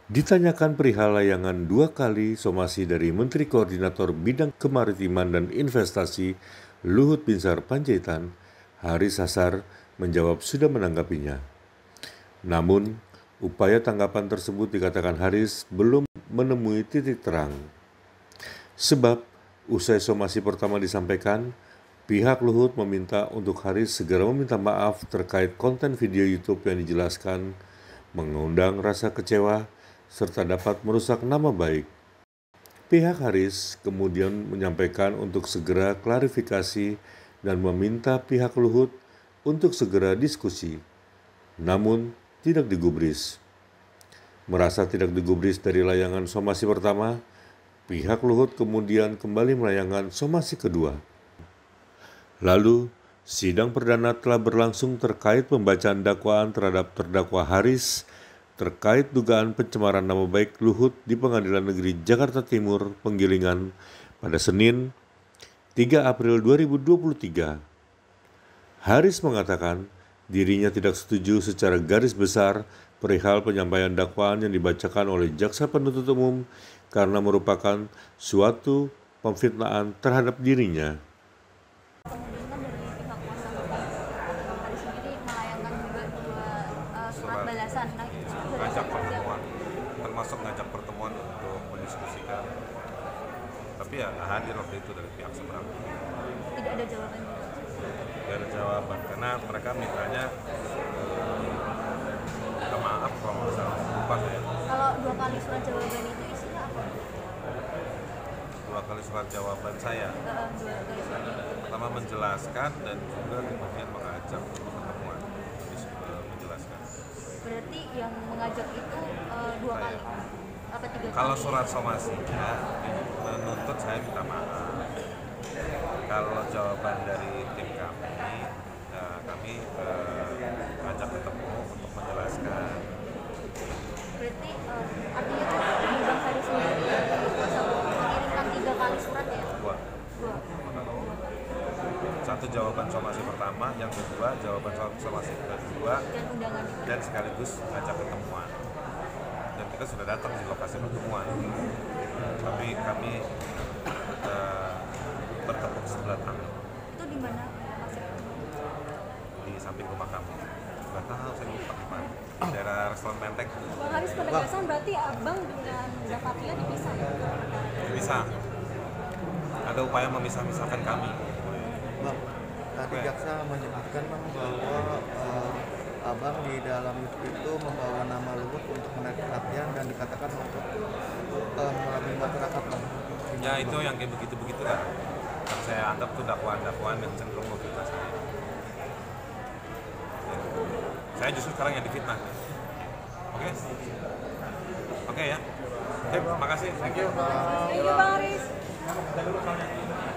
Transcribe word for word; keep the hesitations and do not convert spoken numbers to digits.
Ditanyakan perihal layangan dua kali somasi dari Menteri Koordinator Bidang Kemaritiman dan Investasi Luhut Binsar Panjaitan, Haris Azhar menjawab sudah menanggapinya. Namun, upaya tanggapan tersebut dikatakan Haris belum menemui titik terang. Sebab, usai somasi pertama disampaikan, pihak Luhut meminta untuk Haris segera meminta maaf terkait konten video YouTube yang dijelaskan mengundang rasa kecewa serta dapat merusak nama baik. Pihak Haris kemudian menyampaikan untuk segera klarifikasi dan meminta pihak Luhut untuk segera diskusi, namun tidak digubris. Merasa tidak digubris dari layangan somasi pertama, pihak Luhut kemudian kembali melayangkan somasi kedua. Lalu, sidang perdana telah berlangsung terkait pembacaan dakwaan terhadap terdakwa Haris terkait dugaan pencemaran nama baik Luhut di Pengadilan Negeri Jakarta Timur, Penggilingan pada Senin, tiga April dua ribu dua puluh tiga. Haris mengatakan dirinya tidak setuju secara garis besar perihal penyampaian dakwaan yang dibacakan oleh jaksa penuntut umum karena merupakan suatu pemfitnaan terhadap dirinya. Kemudian kan dari pihak kuasa hukum Haris sendiri melayangkan juga dua uh, surat balasan. Nah, itu ngajak pertemuan, termasuk ngajak pertemuan untuk mendiskusikan. Tapi ya hadir waktu itu dari pihak seberang. Tidak ada jawaban. Tidak ada jawaban karena mereka mintanya minta maaf kalau nggak salah lupa ya. Kalau dua kali surat jawaban itu isinya apa? Dua kali surat jawaban saya. Uh, dua kali surat jawaban. Pertama menjelaskan dan juga kemudian mengajak untuk pertemuan menjelaskan. Berarti yang mengajak itu uh, dua Saya. kali apa tiga kali? Kalau surat somasi ya, menuntut saya minta maaf. Kalau jawaban dari tim kami, ya, kami eh, ajak ketemu untuk menjelaskan. Berarti uh, artinya di Bang Haris sendiri kuasa hukum mengirimkan tiga kali surat ya? Dua. Dua. Satu jawaban somasi pertama, yang kedua jawaban somasi kedua, Dan undangan juga. dan sekaligus ajak ketemuan. Dan kita sudah datang di lokasi pertemuan. Tapi kami eh, bertepuk sebelah tangan Itu di mana maksudnya? di samping rumah kami. Nggak tahu saya lupa di mana. Di daerah restoran Menteng. Bang Haris penegasan berarti abang dengan Zakaria dipisah ya? Bisa. Ada upaya memisah-misahkan kami. Bang, tadi jaksa menyebutkan bang bahwa uh, abang di dalam itu membawa nama Luhut untuk menarik perhatian dan dikatakan untuk uh, melalui masyarakat bang. Ya itu yang kayak begitu-begitu lah. Yang saya anggap tuh dakwaan-dakwaan yang cenderung memfitnah saya. Ya. Saya justru sekarang yang difitnah. Oke? Oke ya. Oke, makasih. Thank you. Thank you Bang Haris.